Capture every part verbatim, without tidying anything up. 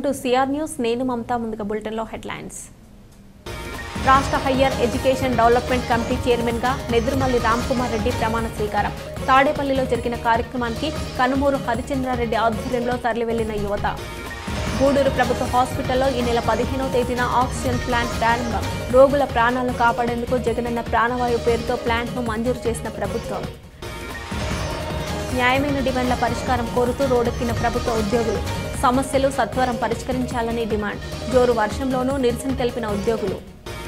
Welcome to CR news. నేను మమతా. ముందుగా బులెటిన్లో హెడ్లైన్స్. రాష్ట్ర హయ్యర్ ఎడ్యుకేషన్ డెవలప్మెంట్ కమిటీ చైర్మన్గా నెదురుమల్లి రామ్కుమార్ రెడ్డి ప్రమాణ స్వీకారం. తాడేపల్లిలో జరిగిన కార్యక్రమానికి కనుమూరు హరిచంద్రారెడ్డి ఆధ్వర్యంలో తరలివెళ్లిన యువత. గూడూరు ప్రభుత్వ హాస్పిటల్లో ఈ నెల పదిహేనవ తేదీన ఆక్సిజన్ ప్లాంట్ ప్రారంభం. రోగుల ప్రాణాలను కాపాడేందుకు జగనన్న ప్రాణవాయు పేరుతో ప్లాంట్ను మంజూరు చేసిన ప్రభుత్వం. న్యాయమైన డిమాండ్ల పరిష్కారం కోరుతూ రోడ్డెక్కిన ప్రభుత్వ ఉద్యోగులు. సమస్యలు సత్వరం పరిష్కరించాలని డిమాండ్. జోరు వర్షంలోనూ నిరసన తెలిపిన ఉద్యోగులు.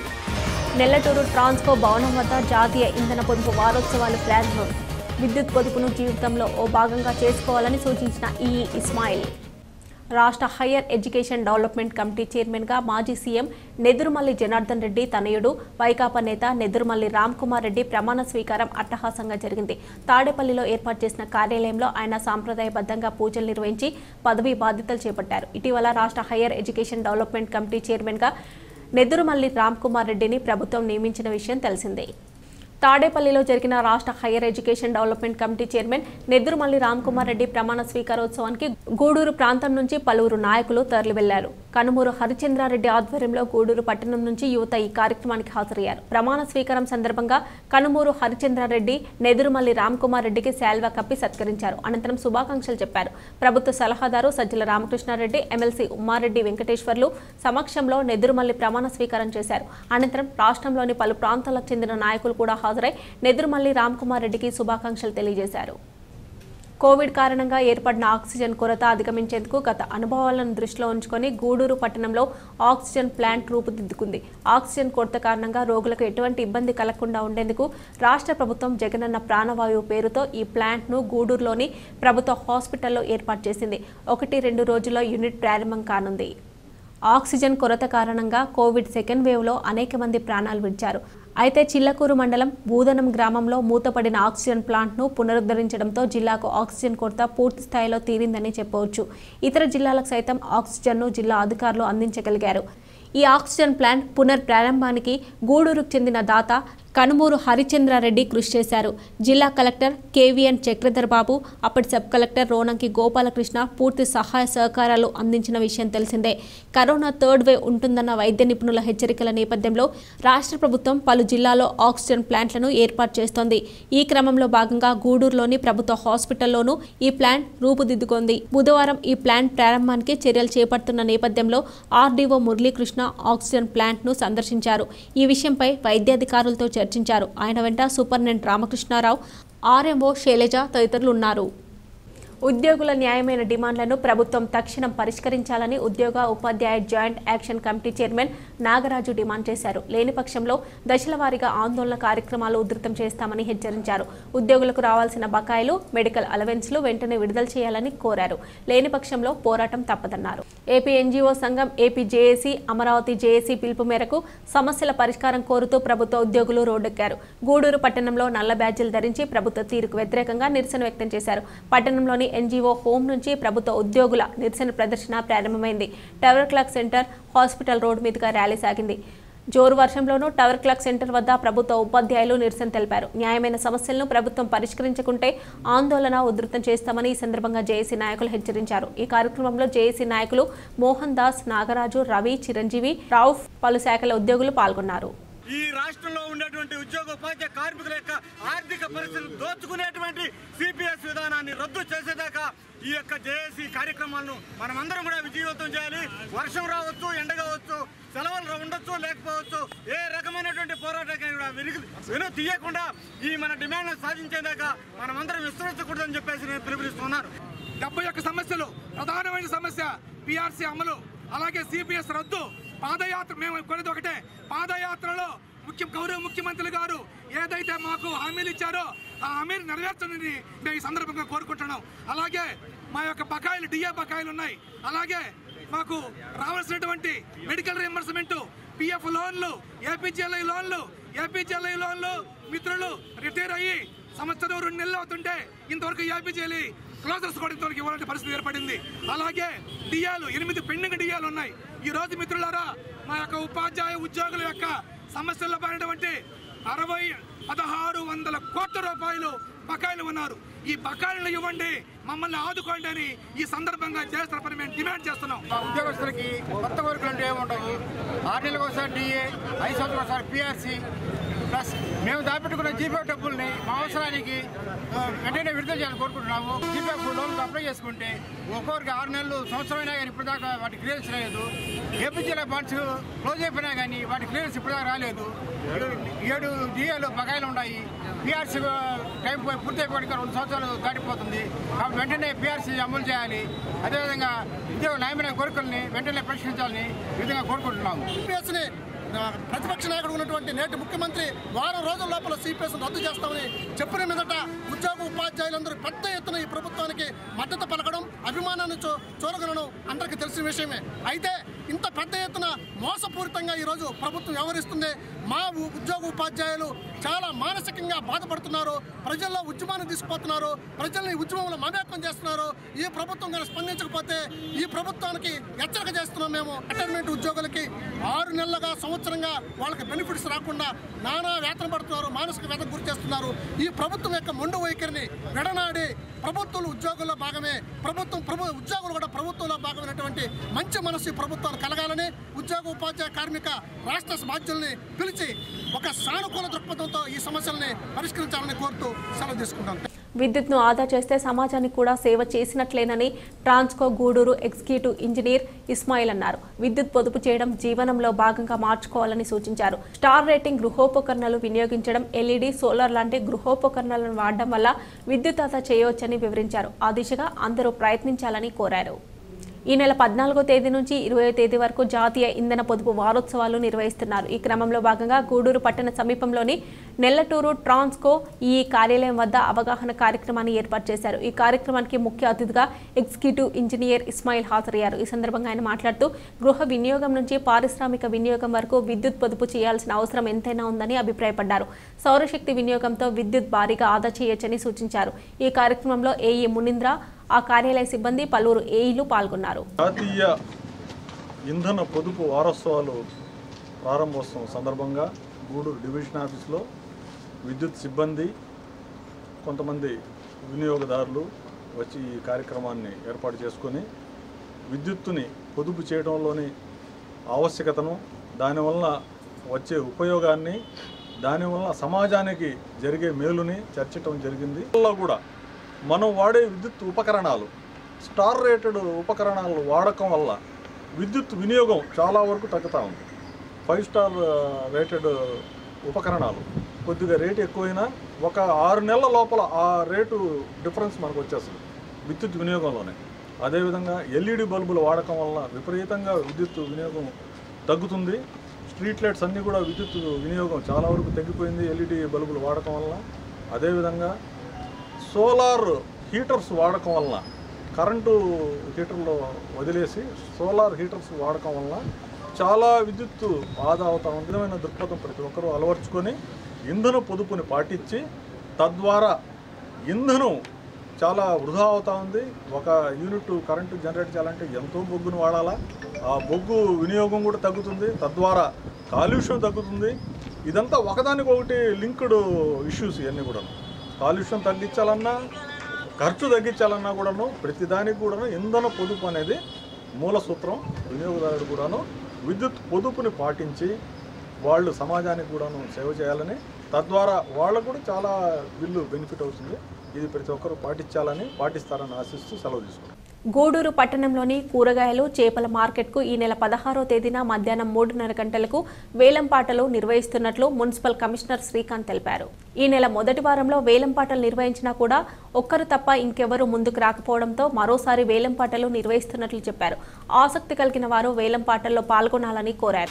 నెల్లటూరు ట్రాన్స్కో భవనం వద్ద జాతీయ ఇంధన పొదుపు వారోత్సవాలు ప్రారంభం. విద్యుత్ పొదుపును జీవితంలో ఓ భాగంగా చేసుకోవాలని సూచించిన ఈఈ ఇస్మాయిల్. రాష్ట్ర హయ్యర్ ఎడ్యుకేషన్ డెవలప్మెంట్ కమిటీ చైర్మన్గా మాజీ సీఎం నెదురుమల్లి జనార్దన్ రెడ్డి తనయుడు వైకాపా నేత నెదురుమల్లి రామ్కుమార్ రెడ్డి ప్రమాణ స్వీకారం అట్టహాసంగా జరిగింది. తాడేపల్లిలో ఏర్పాటు చేసిన కార్యాలయంలో ఆయన సాంప్రదాయబద్ధంగా పూజలు నిర్వహించి పదవీ బాధ్యతలు చేపట్టారు. ఇటీవల రాష్ట్ర హయ్యర్ ఎడ్యుకేషన్ డెవలప్మెంట్ కమిటీ చైర్మన్గా నెదురుమల్లి రామ్కుమార్ రెడ్డిని ప్రభుత్వం నియమించిన విషయం తెలిసిందే. తాడేపల్లిలో జరిగిన రాష్ట్ర higher education development committee chairman Nedurumalli Ramkumar Reddy ప్రమాణ స్వీకారోత్సవానికి గూడూరు ప్రాంతం నుంచి పలువురు నాయకులు తరలివెళ్లారు. కనుమూరు హరిచంద్రారెడ్డి ఆధ్వర్యంలో గూడూరు పట్టణం నుంచి యువత ఈ కార్యక్రమానికి హాజరయ్యారు. ప్రమాణ స్వీకారం సందర్భంగా కనుమూరు హరిచంద్రారెడ్డి నెదురుమల్లి రామ్కుమార్ రెడ్డికి శాల్వా కప్పి సత్కరించారు. అనంతరం శుభాకాంక్షలు చెప్పారు. ప్రభుత్వ సలహాదారు సజ్జల రామకృష్ణారెడ్డి, ఎమ్మెల్సీ ఉమ్మారెడ్డి వెంకటేశ్వర్లు సమక్షంలో నెదురుమల్లి ప్రమాణ స్వీకారం చేశారు. అనంతరం రాష్ట్రంలోని పలు ప్రాంతాలకు చెందిన నాయకులు కూడా హాజరై నెదురుమల్లి రామ్కుమార్ రెడ్డికి శుభాకాంక్షలు తెలియజేశారు. కోవిడ్ కారణంగా ఏర్పడిన ఆక్సిజన్ కొరత అధిగమించేందుకు గత అనుభవాలను దృష్టిలో ఉంచుకొని గూడూరు పట్టణంలో ఆక్సిజన్ ప్లాంట్ రూపుదిద్దుకుంది. ఆక్సిజన్ కొరత కారణంగా రోగులకు ఎటువంటి ఇబ్బంది కలగకుండా ఉండేందుకు రాష్ట్ర ప్రభుత్వం జగనన్న ప్రాణవాయువు పేరుతో ఈ ప్లాంట్ను గూడూరులోని ప్రభుత్వ హాస్పిటల్లో ఏర్పాటు చేసింది. ఒకటి రెండు రోజుల్లో యూనిట్ ప్రారంభం కానుంది. ఆక్సిజన్ కొరత కారణంగా కోవిడ్ సెకండ్ వేవ్లో అనేక మంది ప్రాణాలు విడిచారు. అయితే చిల్లకూరు మండలం బూదనం గ్రామంలో మూతపడిన ఆక్సిజన్ ప్లాంట్ను పునరుద్ధరించడంతో జిల్లాకు ఆక్సిజన్ కొరత పూర్తి స్థాయిలో తీరిందని చెప్పవచ్చు. ఇతర జిల్లాలకు సైతం ఆక్సిజన్ను జిల్లా అధికారులు అందించగలిగారు. ఈ ఆక్సిజన్ ప్లాంట్ పునర్ ప్రారంభానికి గూడూరుకు చెందిన దాత కనుమూరు హరిచంద్రారెడ్డి కృషి చేశారు. జిల్లా కలెక్టర్ కేవీఎన్ చక్రధర్ బాబు, అప్పటి సబ్ కలెక్టర్ రోనంకి గోపాలకృష్ణ పూర్తి సహాయ సహకారాలు అందించిన విషయం తెలిసిందే. కరోనా థర్డ్ వేవ్ ఉంటుందన్న వైద్య నిపుణుల హెచ్చరికల నేపథ్యంలో రాష్ట్ర ప్రభుత్వం పలు జిల్లాల్లో ఆక్సిజన్ ప్లాంట్లను ఏర్పాటు చేస్తోంది. ఈ క్రమంలో భాగంగా గూడూరులోని ప్రభుత్వ హాస్పిటల్లోనూ ఈ ప్లాంట్ రూపుదిద్దుకుంది. బుధవారం ఈ ప్లాంట్ ప్రారంభానికి చర్యలు చేపడుతున్న నేపథ్యంలో ఆర్డీఓ మురళీకృష్ణ ఆక్సిజన్ ప్లాంట్ను సందర్శించారు. ఈ విషయంపై వైద్యాధికారులతో చర్చించారు. ఆయన వెంట సూపరింటెండెంట్ రామకృష్ణారావు, ఆర్ఎంఓ శైలజ తదితరులు ఉన్నారు. ఉద్యోగుల న్యాయమైన డిమాండ్లను ప్రభుత్వం తక్షణం పరిష్కరించాలని ఉద్యోగ ఉపాధ్యాయ joint action committee chairman Nagaraju demand చేశారు. లేని పక్షంలో దశల వారీగా ఆందోళన కార్యక్రమాలు ఉధృతం చేస్తామని హెచ్చరించారు. ఉద్యోగులకు రావాల్సిన బకాయిలు, మెడికల్ అలవెన్స్లు వెంటనే విడుదల చేయాలని కోరారు. లేని పక్షంలో పోరాటం తప్పదన్నారు. ఏపీ ఎన్జీఓ సంఘం, ఏపీ జేఏసీ, అమరావతి జేఏసీ పిలుపు మేరకు సమస్యల పరిష్కారం కోరుతూ ప్రభుత్వ ఉద్యోగులు రోడ్డెక్కారు. గూడూరు పట్టణంలో నల్ల బ్యాడ్జీలు ధరించి ప్రభుత్వ తీరుకు వ్యతిరేకంగా నిరసన వ్యక్తం చేశారు. పట్టణంలోని ఎన్జీఓ హోం నుంచి ప్రభుత్వ ఉద్యోగుల నిరసన ప్రదర్శన ప్రారంభమైంది. Tower clock centre, hospital road మీదుగా ర్యాలీ సాగింది. జోరు వర్షంలోనూ టవర్ క్లాక్ సెంటర్ వద్ద ప్రభుత్వ ఉపాధ్యాయులు నిరసన తెలిపారు. న్యాయమైన సమస్యలను ప్రభుత్వం పరిష్కరించకుంటే ఆందోళన ఉధృతం చేస్తామని ఈ సందర్భంగా జేఏసీ నాయకులు హెచ్చరించారు. ఈ కార్యక్రమంలో జేఏసీ నాయకులు మోహన్ దాస్, నాగరాజు, రవి, చిరంజీవి, రౌఫ్, పలు శాఖల ఉద్యోగులు పాల్గొన్నారు. ఈ రాష్ట్రంలో ఉన్నటువంటి ఉద్యోగ ఉపాధ్యాయ కార్మికుల యొక్క ఆర్థిక పరిస్థితులు దోచుకునేటువంటి సిపిఎస్ విధానాన్ని రద్దు చేసేదాకా ఈ యొక్క జేఏసీ కార్యక్రమాలను మనమందరం కూడా విజయవంతం చేయాలి. వర్షం రావచ్చు, ఎండ కావచ్చు, సెలవులు ఉండొచ్చు, లేకపోవచ్చు, ఏ రకమైనటువంటి పోరాటాన్ని కూడా వెనుక వెను తీయకుండా ఈ మన డిమాండ్లను సాధించేదాకా మనమందరం విస్తరించకూడదని చెప్పేసి నేను పిలుపునిస్తున్నాను. డెబ్బై ఒక్క సమస్యలు, ప్రధానమైన సమస్య పిఆర్సీ అమలు, అలాగే సిపిఎస్ రద్దు. పాదయాత్ర మేము కొనేది ఒకటే, పాదయాత్రలో ముఖ్య గౌరవ ముఖ్యమంత్రి గారు ఏదైతే మాకు హామీలు ఇచ్చారో ఆ హామీలు నెరవేర్చని మేము ఈ సందర్భంగా కోరుకుంటున్నాం. అలాగే మా యొక్క బకాయిలు, డిఏ బకాయిలు ఉన్నాయి. అలాగే మాకు రావాల్సినటువంటి మెడికల్ రీయింబర్స్మెంట్, పిఎఫ్ లోన్లు, ఏపీజీఎల్ఐ లోన్లు, ఏపీజీఎల్ఐ లోన్లు మిత్రులు రిటైర్ అయ్యి సంవత్సరం రెండు నెలలు అవుతుంటే ఇంతవరకు ఏపీజీఎల్ఐ క్లోజర్స్ కూడా ఇంతవరకు ఇవ్వాలంటే పరిస్థితి ఏర్పడింది. అలాగే డిఏలు, ఎనిమిది పెండింగ్ డిఏలు ఉన్నాయి. ఈ రోజు మిత్రులారా మా యొక్క ఉపాధ్యాయ ఉద్యోగుల యొక్క సమస్యల్లో పడినటువంటి అరవై పదహారు వందల కోట్ల రూపాయలు బకాయిలు ఉన్నారు. ఈ బకాయిలను ఇవ్వండి, మమ్మల్ని ఆదుకోండి అని ఈ సందర్భంగా చేస్తున్న పని మేము డిమాండ్ చేస్తున్నాం. ఉద్యోగస్తులకి కొత్త వర్కులు అంటే ఏముండవు. ఆరు నెలలకు ఒకసారి డిఏ, ఐదు సంవత్సరాలు ఒకసారి పిఆర్సీ, ప్లస్ మేము దాపెట్టుకున్న జీపే డబ్బుల్ని మా అవసరానికి వెంటనే విడుదల చేయాలని కోరుకుంటున్నాము. జీపే లోన్కి అప్లై చేసుకుంటే ఒక్కొక్కరికి ఆరు నెలలు సంవత్సరం అయినా కానీ ఇప్పుడు దాకా వాటి క్లియరెన్స్ రాలేదు. ఏపీజీల బాండ్స్ క్లోజ్ అయిపోయినా కానీ వాటి క్లియరెన్స్ ఇప్పుడు దాకా రాలేదు. ఏడు డిఏలు బకాయిలు ఉన్నాయి. పిఆర్సీ టైం పూర్తి అయిపోయి రెండు సంవత్సరాలు దాటిపోతుంది. కాబట్టి వెంటనే పిఆర్సీ అమలు చేయాలి. అదేవిధంగా ఉద్యోగ న్యాయమైన కోరికల్ని వెంటనే పరిష్కరించాలని ఈ విధంగా కోరుకుంటున్నాము. సిపిఎస్ని ప్రతిపక్ష నాయకుడు ఉన్నటువంటి నేటి ముఖ్యమంత్రి వారం రోజుల లోపల సిపిఎస్ రద్దు చేస్తామని చెప్పిన మీదట ఉద్యోగ ఉపాధ్యాయులందరూ పెద్ద ఎత్తున ఈ ప్రభుత్వానికి మద్దతు పలకడం, అభిమానాన్ని చూ చూరగలను అందరికీ తెలిసిన విషయమే. అయితే ఇంత పెద్ద ఎత్తున మోసపూరితంగా ఈరోజు ప్రభుత్వం వ్యవహరిస్తుంది. మా ఉద్యోగ ఉపాధ్యాయులు చాలా మానసికంగా బాధపడుతున్నారు. ప్రజల్లో ఉద్యమాన్ని తీసుకుపోతున్నారు. ప్రజల్ని ఉద్యమంలో మమేకం చేస్తున్నారు. ఈ ప్రభుత్వం కానీ స్పందించకపోతే ఈ ప్రభుత్వానికి హెచ్చరిక చేస్తున్నాం. మేము రిటైర్మెంట్ ఉద్యోగులకి ఆరు నెలలుగా సంవత్సరంగా వాళ్ళకి బెనిఫిట్స్ రాకుండా నానా వేతన పడుతున్నారు, మానసిక వేతన గురి చేస్తున్నారు. ఈ ప్రభుత్వం యొక్క మొండు వైఖరిని విడనాడి ప్రభుత్వాలు ఉద్యోగుల్లో భాగమే, ప్రభుత్వం ప్రభు ఉద్యోగులు కూడా ప్రభుత్వంలో భాగమైనటువంటి మంచి మనసు ఈ ప్రభుత్వాలు కలగాలని ఉద్యోగ ఉపాధ్యాయ కార్మిక రాష్ట్ర బాధ్యుల్ని పిలిచి ఒక సానుకూల దృక్పథంతో ఈ సమస్యల్ని పరిష్కరించాలని కోరుతూ సెలవు తీసుకుంటాం. విద్యుత్ను ఆదా చేస్తే సమాజానికి కూడా సేవ చేసినట్లేనని ట్రాన్స్కో గూడూరు ఎగ్జిక్యూటివ్ ఇంజనీర్ ఇస్మాయిల్ అన్నారు. విద్యుత్ పొదుపు చేయడం జీవనంలో భాగంగా మార్చుకోవాలని సూచించారు. స్టార్ రేటింగ్ గృహోపకరణాలు వినియోగించడం, ఎల్ఈడీ, సోలార్ లాంటి గృహోపకరణాలను వాడడం వల్ల విద్యుత్ ఆదా చేయవచ్చని వివరించారు. ఆ దిశగా అందరూ ప్రయత్నించాలని కోరారు. ఈ నెల పద్నాలుగో తేదీ నుంచి ఇరవయో తేదీ వరకు జాతీయ ఇంధన పొదుపు వారోత్సవాలు నిర్వహిస్తున్నారు. ఈ క్రమంలో భాగంగా గూడూరు పట్టణ సమీపంలోని నెల్లటూరు ట్రాన్స్కో ఈ కార్యాలయం వద్ద అవగాహన కార్యక్రమాన్ని ఏర్పాటు చేశారు. ఈ కార్యక్రమానికి ముఖ్య అతిథిగా ఎగ్జిక్యూటివ్ ఇంజనీర్ ఇస్మాయిల్ హాజరయ్యారు. ఈ సందర్భంగా ఆయన మాట్లాడుతూ గృహ వినియోగం నుంచి పారిశ్రామిక వినియోగం వరకు విద్యుత్ పొదుపు చేయాల్సిన అవసరం ఎంతైనా ఉందని అభిప్రాయపడ్డారు. సౌరశక్తి వినియోగంతో విద్యుత్ భారీగా ఆదా చేయొచ్చని సూచించారు. ఈ కార్యక్రమంలో ఏఈ మునీంద్ర, ఆ కార్యాలయ సిబ్బంది, పలువురు ఏఈలు పాల్గొన్నారు. జాతీయ ఇంధన పొదుపు వారోత్సవాలు ప్రారంభోత్సవం సందర్భంగా గూడూరు డివిజన్ ఆఫీస్లో విద్యుత్ సిబ్బంది, కొంతమంది వినియోగదారులు వచ్చి ఈ కార్యక్రమాన్ని ఏర్పాటు చేసుకొని విద్యుత్తుని పొదుపు చేయడంలోని ఆవశ్యకతను, దానివల్ల వచ్చే ఉపయోగాన్ని, దానివల్ల సమాజానికి జరిగే మేలుని చర్చించడం జరిగింది. కూడా మనం వాడే విద్యుత్ ఉపకరణాలు, స్టార్ రేటెడ్ ఉపకరణాలు వాడకం వల్ల విద్యుత్ వినియోగం చాలా వరకు తగ్గుతూ ఉంది. ఫైవ్ స్టార్ రేటెడ్ ఉపకరణాలు కొద్దిగా రేటు ఎక్కువైనా ఒక ఆరు నెలల లోపల ఆ రేటు డిఫరెన్స్ మనకు వచ్చేస్తుంది విద్యుత్ వినియోగంలోనే. అదేవిధంగా ఎల్ఈడి బల్బుల వాడకం వల్ల విపరీతంగా విద్యుత్ వినియోగం తగ్గుతుంది. స్ట్రీట్ లైట్స్ అన్నీ కూడా విద్యుత్ వినియోగం చాలా వరకు తగ్గిపోయింది ఎల్ఈడి బల్బులు వాడకం వల్ల. అదేవిధంగా సోలార్ హీటర్స్ వాడకం వల్ల, కరెంటు హీటర్లో వదిలేసి సోలార్ హీటర్స్ వాడకం వల్ల చాలా విద్యుత్తు ఆదా అవుతా ఉంది. విధమైన దృక్పథం ప్రతి ఒక్కరూ అలవర్చుకొని ఇంధన పొదుపుని పాటించి తద్వారా ఇంధనం చాలా వృధా అవుతూ ఉంది. ఒక యూనిట్ కరెంటు జనరేట్ చేయాలంటే ఎంతో బొగ్గును వాడాలా, ఆ బొగ్గు వినియోగం కూడా తగ్గుతుంది, తద్వారా కాలుష్యం తగ్గుతుంది. ఇదంతా ఒకదానికొకటి లింక్డ్ ఇష్యూస్ ఇవన్నీ కూడా. కాలుష్యం తగ్గించాలన్నా, ఖర్చు తగ్గించాలన్నా కూడాను ప్రతిదానికి కూడాను ఇంధన పొదుపు అనేది మూల సూత్రం. వినియోగదారుడు కూడాను విద్యుత్ పొదుపుని పాటించి వాళ్ళు సమాజానికి కూడాను సేవ చేయాలని, తద్వారా వాళ్ళకు కూడా చాలా బిల్లు బెనిఫిట్ అవుతుంది. ఇది ప్రతి ఒక్కరూ పాటించాలని, పాటిస్తారని ఆశిస్తూ సెలవు తీసుకుంటాం. గూడూరు పట్టణంలోని కూరగాయలు, చేపల మార్కెట్కు ఈ నెల పదహారో తేదీన మధ్యాహ్నం మూడున్నర గంటలకు వేలంపాటలు నిర్వహిస్తున్నట్లు మున్సిపల్ కమిషనర్ శ్రీకాంత్ తెలిపారు. ఈ నెల మొదటి వారంలో వేలంపాటలు నిర్వహించినా కూడా ఒక్కరు తప్ప ఇంకెవరూ ముందుకు రాకపోవడంతో మరోసారి వేలంపాటలు నిర్వహిస్తున్నట్లు చెప్పారు. ఆసక్తి కలిగిన వారు వేలంపాటల్లో పాల్గొనాలని కోరారు.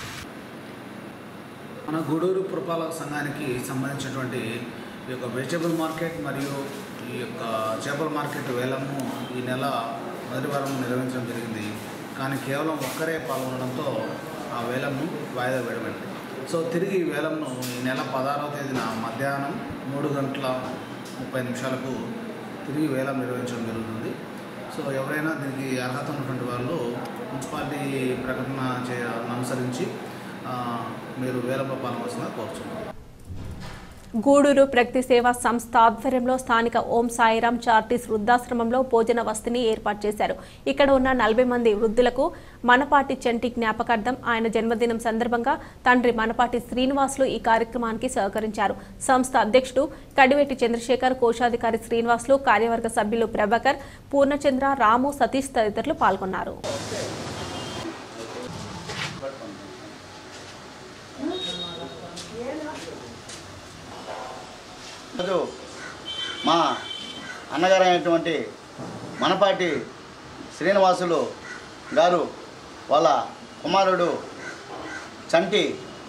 మన గూడూరు పురపాలక సంఘానికి సంబంధించినటువంటి ఈ యొక్క వెజిటబుల్ మార్కెట్ మరియు ఈ యొక్క చేపల మార్కెట్ వేలము ఈ నెల మొదటి వారం నిర్వహించడం జరిగింది. కానీ కేవలం ఒక్కరే పాల్గొనడంతో ఆ వేలంను వాయిదా వేయబడింది. సో తిరిగి వేలంను ఈ నెల పదహారవ తేదీన మధ్యాహ్నం మూడు గంటల ముప్పై నిమిషాలకు తిరిగి వేలం నిర్వహించడం జరుగుతుంది. సో ఎవరైనా దీనికి అర్హత ఉన్నటువంటి వాళ్ళు మున్సిపాలిటీ ప్రకటన చే అనుసరించి మీరు వేలంలో పాల్గొనవలసిందిగా కోరుచున్నాం. గూడూరు ప్రగతి సేవా సంస్థ ఆధ్వర్యంలో స్థానిక ఓం సాయిరాం చార్టీస్ వృద్ధాశ్రమంలో భోజన వసతిని ఏర్పాటు చేశారు. ఇక్కడ ఉన్న నలభై మంది వృద్ధులకు మనపాటి చంటి జ్ఞాపకార్థం ఆయన జన్మదినం సందర్భంగా తండ్రి మనపాటి శ్రీనివాసులు ఈ కార్యక్రమానికి సహకరించారు. సంస్థ అధ్యక్షుడు కడివేటి చంద్రశేఖర్, కోశాధికారి శ్రీనివాసులు, కార్యవర్గ సభ్యులు ప్రభాకర్, పూర్ణచంద్ర, రాము, సతీష్ తదితరులు పాల్గొన్నారు. మా అన్నగారు అయినటువంటి మనపాటి శ్రీనివాసులు గారు వాళ్ళ కుమారుడు చంటి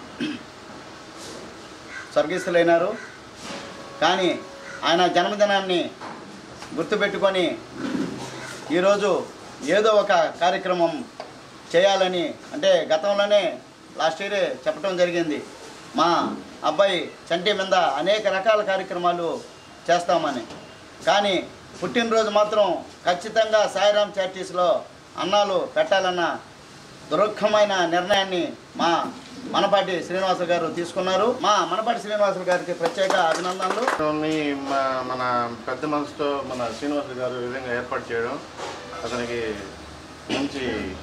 స్వర్గస్థులైనారు. కానీ ఆయన జన్మదినాన్ని గుర్తుపెట్టుకొని ఈరోజు ఏదో ఒక కార్యక్రమం చేయాలని, అంటే గతంలోనే లాస్ట్ ఇయరే చెప్పడం జరిగింది, మా అబ్బాయి చంటి మీద అనేక రకాల కార్యక్రమాలు చేస్తామని. కానీ పుట్టినరోజు మాత్రం ఖచ్చితంగా సాయిరాం చార్టీస్లో అన్నాలు పెట్టాలన్న దుర్గమైన నిర్ణయాన్ని మా మనపాటి శ్రీనివాసులు గారు తీసుకున్నారు. మా మనపాటి శ్రీనివాసులు గారికి ప్రత్యేక అభినందనలు. మన పెద్ద మనసుతో మన శ్రీనివాసులు గారు ఈ విధంగా ఏర్పాటు చేయడం అతనికి మంచి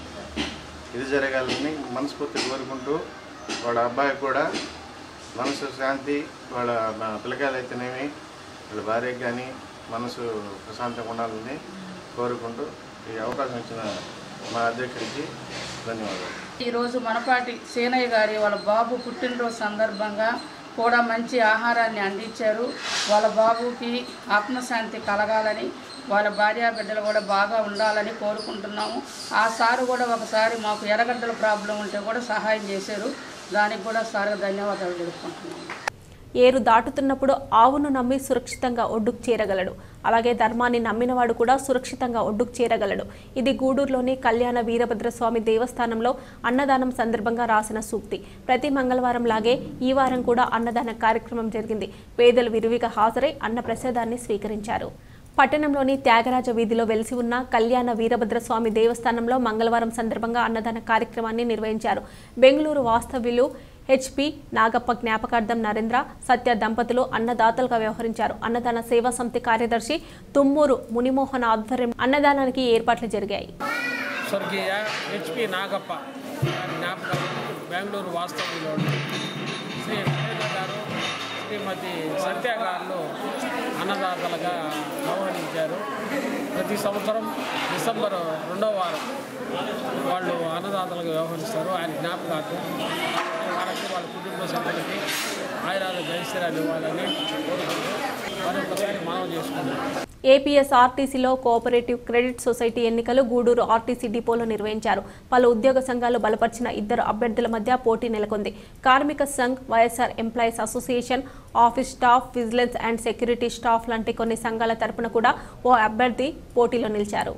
ఇది జరగాలని మనస్ఫూర్తి కోరుకుంటూ, వాళ్ళ అబ్బాయి కూడా మనసు శాంతి, వాళ్ళ పిల్లకాయలు అయితేనేమి వాళ్ళ భార్యకి కానీ మనసు ప్రశాంతంగా ఉండాలని కోరుకుంటూ ఈ అవకాశం ఇచ్చిన మా అధ్యక్షుడికి ధన్యవాదాలు. ఈరోజు మనపాటి సీనయ్య గారి వాళ్ళ బాబు పుట్టినరోజు సందర్భంగా కూడా మంచి ఆహారాన్ని అందించారు. వాళ్ళ బాబుకి ఆత్మశాంతి కలగాలని, వాళ్ళ భార్య బిడ్డలు కూడా బాగా ఉండాలని కోరుకుంటున్నాము. ఆ సారు కూడా ఒకసారి మాకు ఎర్రగడ్డల ప్రాబ్లం ఉంటే కూడా సహాయం చేశారు. దానికి కూడా సార్ ధన్యవాదాలు తెలుపుకుంటున్నాము. ఏరు దాటుతున్నప్పుడు ఆవును నమ్మి సురక్షితంగా ఒడ్డుకు చేరగలడు, అలాగే ధర్మాన్ని నమ్మినవాడు కూడా సురక్షితంగా ఒడ్డుకు చేరగలడు. ఇది గూడూరులోని కళ్యాణ వీరభద్రస్వామి దేవస్థానంలో అన్నదానం సందర్భంగా రాసిన సూక్తి. ప్రతి మంగళవారం లాగే ఈ వారం కూడా అన్నదాన కార్యక్రమం జరిగింది. పేదలు విరివిగా హాజరై అన్న ప్రసాదాన్ని స్వీకరించారు. పట్టణంలోని త్యాగరాజ వీధిలో వెలిసి ఉన్న కళ్యాణ వీరభద్రస్వామి దేవస్థానంలో మంగళవారం సందర్భంగా అన్నదాన కార్యక్రమాన్ని నిర్వహించారు. బెంగళూరు వాస్తవ్యులు హెచ్పి నాగప్ప జ్ఞాపకార్థం నరేంద్ర, సత్య దంపతులు అన్నదాతలుగా వ్యవహరించారు. అన్నదాన సేవా సమితి కార్యదర్శి తుమ్మూరు మునిమోహన్ ఆధ్వర్యం అన్నదానానికి ఏర్పాట్లు జరిగాయి. స్వర్గీయ హెచ్పి నాగప్ప జ్ఞాపకం బెంగళూరు వాస్తవ్యులు శ్రీ నరేంద్ర గారు, శ్రీమతి సత్య గారు అన్నదాతలుగా వ్యవహరించారు. ప్రతి సంవత్సరం డిసెంబర్ రెండవ వారం వాళ్ళు అన్నదాతలుగా వ్యవహరిస్తారు. ఆయన జ్ఞాపకార్థం వారికి వాళ్ళ కుటుంబ సభ్యులకి ఆయురాలు జయశ్రీరాలు ఇవ్వాలని కోరుకుంటూ మరొకసారి మనవి చేసుకున్నారు. ఏపీఎస్ ఆర్టీసీలో కోఆపరేటివ్ క్రెడిట్ సొసైటీ ఎన్నికలు గూడూరు ఆర్టీసీ డిపోలో నిర్వహించారు. పలు ఉద్యోగ సంఘాలు బలపరిచిన ఇద్దరు అభ్యర్థుల మధ్య పోటీ నెలకొంది. కార్మిక సంఘ్, YSR employees association, office staff, vigilance and security staff లాంటి కొన్ని సంఘాల తరపున కూడా ఓ అభ్యర్థి పోటీలో నిలిచారు.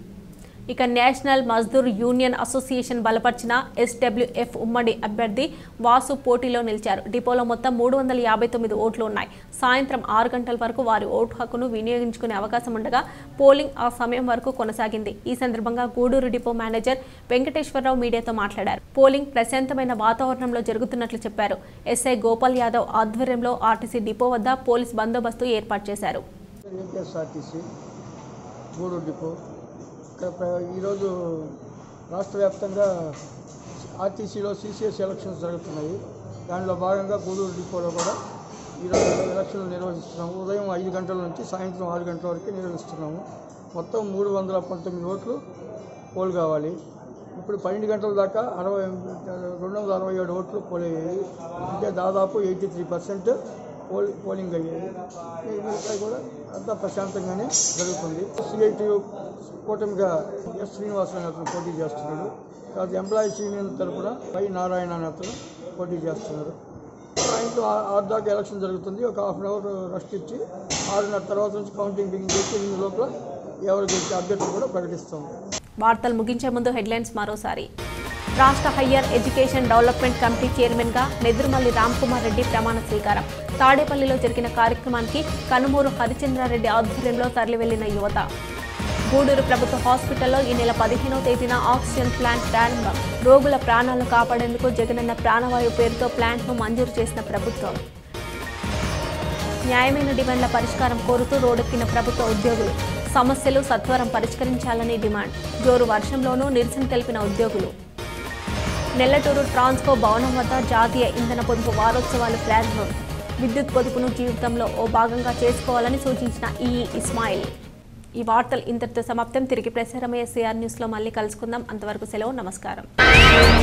ఇక నేషనల్ మజ్దూర్ యూనియన్ అసోసియేషన్ బలపరిచిన ఎస్డబ్ల్యూఎఫ్ ఉమ్మడి అభ్యర్థి వాసు పోటీలో నిలిచారు. డిపోలో మొత్తం మూడు వందల యాభై తొమ్మిది ఓట్లు ఉన్నాయి. సాయంత్రం ఆరు గంటల వరకు వారి ఓటు హక్కును వినియోగించుకునే అవకాశం ఉండగా పోలింగ్ ఆ సమయం వరకు కొనసాగింది. ఈ సందర్భంగా గూడూరు డిపో మేనేజర్ వెంకటేశ్వరరావు మీడియాతో మాట్లాడారు. పోలింగ్ ప్రశాంతమైన వాతావరణంలో జరుగుతున్నట్లు చెప్పారు. ఎస్ఐ గోపాల్ యాదవ్ ఆధ్వర్యంలో ఆర్టీసీ డిపో వద్ద పోలీస్ బందోబస్తు ఏర్పాటు చేశారు. ఈరోజు రాష్ట్ర వ్యాప్తంగా ఆర్టీసీలో సీసీఎస్ ఎలక్షన్స్ జరుగుతున్నాయి. దానిలో భాగంగా గూడూరు డిపోలో కూడా ఈరోజు ఎలక్షన్లు నిర్వహిస్తున్నాము. ఉదయం ఐదు గంటల నుంచి సాయంత్రం ఆరు గంటల వరకు నిర్వహిస్తున్నాము. మొత్తం మూడు వందల పంతొమ్మిది ఓట్లు పోల్ కావాలి. ఇప్పుడు పన్నెండు గంటల దాకా అరవై రెండు వందల అరవై ఏడు ఓట్లు పోల్ అయ్యాయి. అంటే దాదాపు eighty three percent poll polling అయ్యాయి. మిగతా కూడా అంతా ప్రశాంతంగానే జరుగుతుంది. సిఐటియు కూటమిగా ఎస్ శ్రీనివాస్ అనే అతను పోటీ చేస్తున్నాడు. తర్వాత ఎంప్లాయీస్ యూనియన్ తరఫున వై నారాయణ అనే అతను పోటీ చేస్తున్నారు. సాయంత్రం ఆరు దాకా ఎలక్షన్ జరుగుతుంది. ఒక హాఫ్ అన్ అవర్ రెస్ట్ ఇచ్చి ఆరున్నర తర్వాత నుంచి కౌంటింగ్ బిగిన్ చేసి ఎనిమిది లోపల ఎవరు గెలిచే అభ్యర్థులు కూడా ప్రకటిస్తాం. వార్తలు ముగించే ముందు హెడ్లైన్స్ మరోసారి. రాష్ట్ర హయ్యర్ ఎడ్యుకేషన్ డెవలప్మెంట్ కమిటీ చైర్మన్గా నెదురుమల్లి రామ్కుమార్ రెడ్డి ప్రమాణ స్వీకారం. తాడేపల్లిలో జరిగిన కార్యక్రమానికి కనుమూరు హరిచంద్రారెడ్డి ఆధ్వర్యంలో తరలివెళ్లిన యువత. గూడూరు ప్రభుత్వ హాస్పిటల్లో ఈ నెల పదిహేనవ తేదీన ఆక్సిజన్ ప్లాంట్ ప్రారంభం. రోగుల ప్రాణాలను కాపాడేందుకు జగనన్న ప్రాణవాయు పేరుతో ప్లాంట్ను మంజూరు చేసిన ప్రభుత్వం. న్యాయమైన డిమాండ్ల పరిష్కారం కోరుతూ రోడ్డెక్కిన ప్రభుత్వ ఉద్యోగులు సమస్యలు సత్వరం పరిష్కరించాలని డిమాండ్ జోరు వర్షంలోనూ నిరసన తెలిపిన ఉద్యోగులు నెల్లటూరు ట్రాన్స్కో భవనం వద్ద జాతీయ ఇంధన పొదుపు వారోత్సవాలు ఫ్లాగ్ రన్ విద్యుత్ పొదుపును జీవితంలో ఓ భాగంగా చేసుకోవాలని సూచించిన ఈఈ ఇస్మాయిల్. ఈ వార్తలు ఇంతటితో సమాప్తం. తిరిగి ప్రసారమయ్యే సిఆర్ న్యూస్లో మళ్ళీ కలుసుకుందాం. అంతవరకు సెలవు. నమస్కారం.